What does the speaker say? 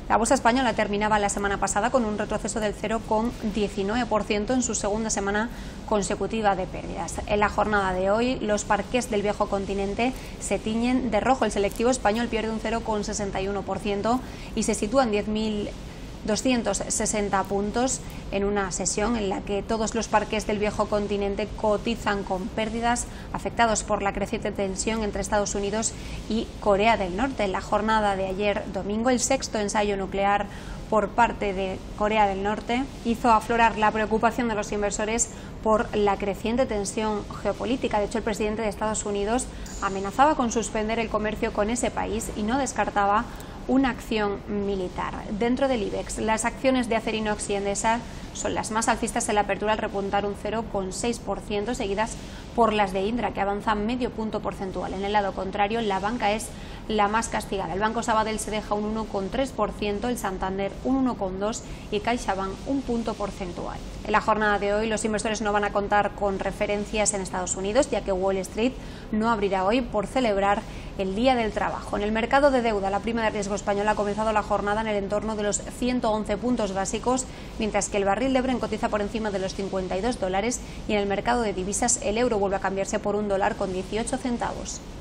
La bolsa española terminaba la semana pasada con un retroceso del 0,19% en su segunda semana consecutiva de pérdidas. En la jornada de hoy, los parqués del viejo continente se tiñen de rojo. El selectivo español pierde un 0,61% y se sitúa en 10.260 puntos en una sesión en la que todos los parques del viejo continente cotizan con pérdidas, afectados por la creciente tensión entre Estados Unidos y Corea del Norte. En la jornada de ayer domingo, el sexto ensayo nuclear por parte de Corea del Norte hizo aflorar la preocupación de los inversores por la creciente tensión geopolítica. De hecho, el presidente de Estados Unidos amenazaba con suspender el comercio con ese país y no descartaba una acción militar. Dentro del IBEX, las acciones de Acerinox y Endesa son las más alcistas en la apertura al repuntar un 0,6%, seguidas por las de Indra, que avanzan medio punto porcentual. En el lado contrario, la banca es la más castigada. El Banco Sabadell se deja un 1,3%, el Santander un 1,2% y CaixaBank un punto porcentual. En la jornada de hoy, los inversores no van a contar con referencias en Estados Unidos, ya que Wall Street no abrirá hoy por celebrar el Día del Trabajo. En el mercado de deuda, la prima de riesgo española ha comenzado la jornada en el entorno de los 111 puntos básicos, mientras que el barril de Brent cotiza por encima de los $52 y en el mercado de divisas el euro vuelve a cambiarse por $1,18.